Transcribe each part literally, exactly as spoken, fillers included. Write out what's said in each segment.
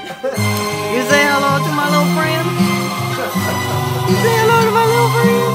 You say hello to my little friend? You say hello to my little friend?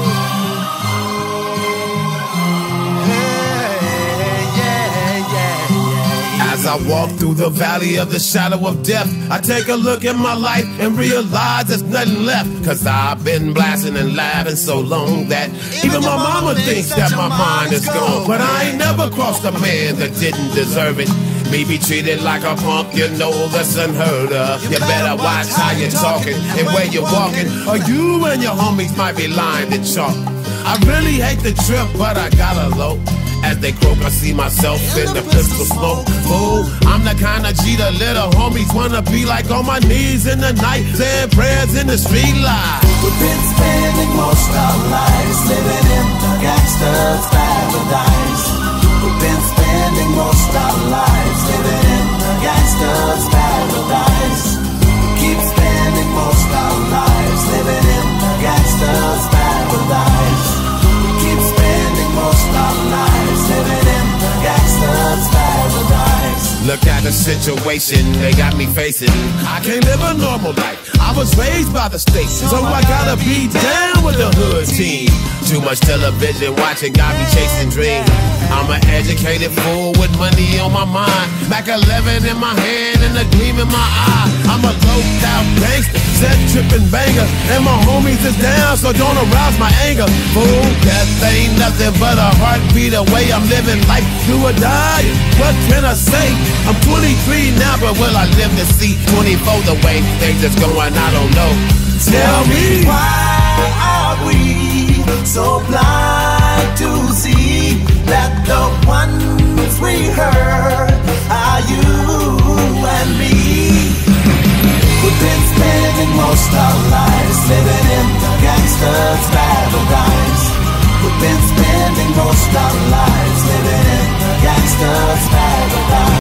As I walk through the valley of the shadow of death, I take a look at my life and realize there's nothing left. Cause I've been blasting and laughing so long that even my mama thinks that my mind is gone. But I ain't never crossed a man that didn't deserve it. Me be treated like a punk, you know that's unheard of. You better watch how you're talking and where you're walking, or you and your homies might be lying to chalk. I really hate the trip, but I gotta low. As they croak, I see myself in the pistol smoke. Fool, I'm the kind of G the little homies wanna be like, on my knees in the night, saying prayers in the street light. We've been spending most our lives living in the gangster's paradise. We've been spending most our lives living in the gangster's paradise. We keep spending most our lives living in the gangster's paradise. We keep spending most our lives living in the gangster's paradise. Look at the situation they got me facing. I can't live a normal life. I was raised by the state, so I gotta be down with the hood team. Too much television watching got me chasing dreams. I'm an educated fool with money on my mind, Mac eleven in my hand and a gleam in my eye. I'm a loped out gangster, set tripping banger, and my homies is down, so don't arouse my anger. Fool, death ain't nothing but a heartbeat away. I'm living life do or die. What can I say? I'm twenty-three now, but will I live to see twenty-four the way they just going? I don't know. Tell me, why are we so blind to see that the ones we hurt are you and me? We've been spending most our lives living in the gangster's paradise. We've been spending most our